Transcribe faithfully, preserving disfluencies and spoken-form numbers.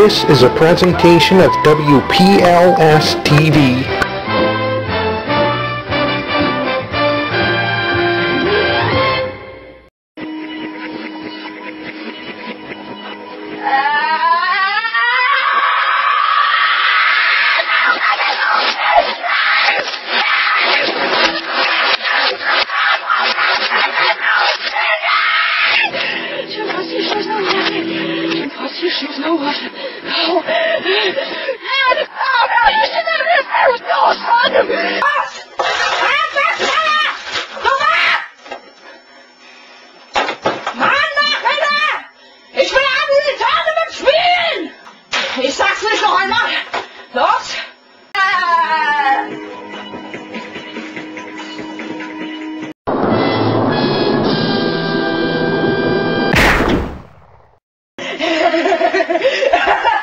This is a presentation of W P L S T V. Ich sag's nicht noch einmal. Los! Ah!